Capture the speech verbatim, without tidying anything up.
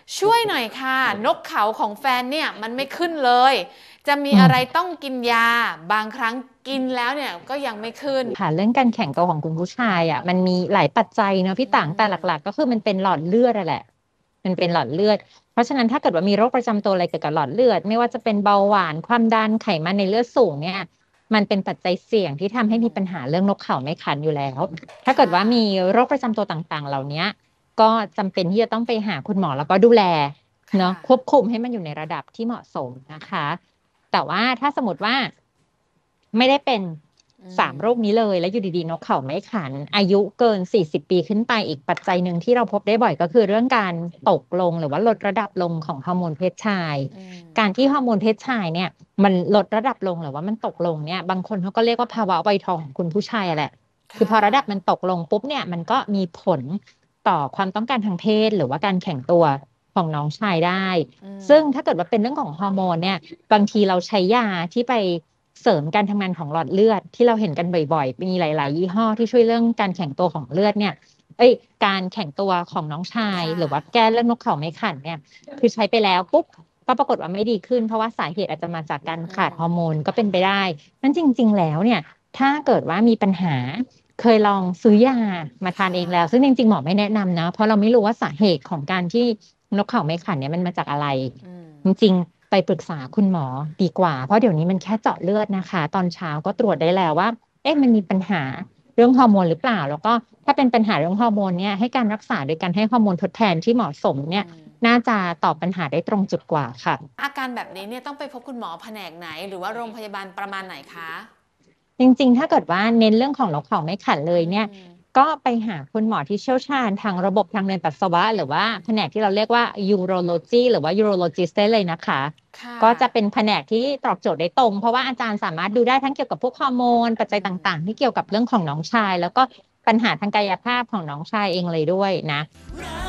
ช่วยหน่อยค่ะนกเขาของแฟนเนี่ยมันไม่ขึ้นเลยจะมีอะไรต้องกินยาบางครั้งกินแล้วเนี่ยก็ยังไม่ขึ้นค่ะเรื่องการแข่งตัวของคุณผู้ชายอ่ะมันมีหลายปัจจัยเนอะพี่ต่างแต่หลักๆก็คือมันเป็นหลอดเลือดอะแหละมันเป็นหลอดเลือดเพราะฉะนั้นถ้าเกิดว่ามีโรคประจำตัวอะไรเกี่ยวกับหลอดเลือดไม่ว่าจะเป็นเบาหวานความดันไขมันในเลือดสูงเนี่ยมันเป็นปัจจัยเสี่ยงที่ทำให้มีปัญหาเรื่องนกเขาไม่ขันอยู่แล้วถ้าเกิดค่ะว่ามีโรคประจำตัวต่างๆเหล่านี้ก็จำเป็นที่จะต้องไปหาคุณหมอแล้วก็ดูแลเนาะค่ะควบคุมให้มันอยู่ในระดับที่เหมาะสมนะคะแต่ว่าถ้าสมมติว่าไม่ได้เป็นอืสามโรคนี้มเลยแล้วอยู่ดีๆนกเขาไม่ขันอายุเกินสี่สิบปีขึ้นไปอีกปัจจัยหนึ่งที่เราพบได้บ่อยก็คือเรื่องการตกลงหรือว่าลดระดับลงของฮอร์โมนเพศชายอืมการที่ฮอร์โมนเพศชายเนี่ยมันลดระดับลงหรือว่ามันตกลงเนี่ยบางคนเขาก็เรียกว่าภาวะวัยทองของคุณผู้ชายอะแหละคือพอค่ะระดับมันตกลงปุ๊บเนี่ยมันก็มีผลต่อความต้องการทางเพศหรือว่าการแข่งตัวของน้องชายได้อืมซึ่งถ้าเกิดว่าเป็นเรื่องของฮอร์โมนเนี่ยบางทีเราใช้ยาที่ไป เสริมการทำงานของหลอดเลือดที่เราเห็นกันบ่อยๆมีหลายๆยี่ห้อที่ช่วยเรื่องการแข็งตัวของเลือดเนี่ยเอ้ยการแข็งตัวของน้องชายค่ะหรือว่าแก้เรื่องนกเขาไม่ขันเนี่ยคือใช้ไปแล้วปุ๊บก็ปรากฏว่าไม่ดีขึ้นเพราะว่าสาเหตุอาจจะมาจากการอืขาดฮอร์โมมนก็เป็นไปได้นั้นจริงๆแล้วเนี่ยถ้าเกิดว่ามีปัญหาเคยลองซื้อยามาทานเองค่ะแล้วซึ่งจริงๆหมอไม่แนะนำนะเพราะเราไม่รู้ว่าสาเหตุของการที่นกเขาไม่ขันเนี่ยมันมาจากอะไรอืมจริงๆไปปรึกษาคุณหมอดีกว่าเพราะเดี๋ยวนี้มันแค่เจาะเลือดนะคะตอนเช้าก็ตรวจได้แล้วว่าเอ๊ะมันมีปัญหาเรื่องฮอร์โมนหรือเปล่าแล้วก็ถ้าเป็นปัญหาเรื่องฮอร์โมนเนี่ยให้การรักษาโดยการให้ฮอร์โมนทดแทนที่เหมาะสมเนี่ยอืมน่าจะตอบปัญหาได้ตรงจุดกว่าค่ะอาการแบบนี้เนี่ยต้องไปพบคุณหมอแผนกไหนหรือว่าโรงพยาบาลประมาณไหนคะจริงๆ ถ้าเกิดว่าเน้นเรื่องของนกเขาไม่ขันเลยอืเนี่ยมก็ไปหาคุณหมอที่เชี่ยวชาญทางระบบทางเดินปัสสาวะหรือว่าแผนกที่เราเรียกว่า ยูโรโลจี หรือว่า ยูโรโลจิสต์ ได้เลยนะคะค่ะก็จะเป็นแผนกที่ตอบโจทย์ได้ตรงเพราะว่าอาจารย์สามารถดูได้ทั้งเกี่ยวกับพวกฮอร์โมนปัจจัอืยต่างๆที่มเกี่ยวกับเรื่องของน้องชายแล้วก็ปัญหาทางกายภาพของน้องชายเองเลยด้วยนะ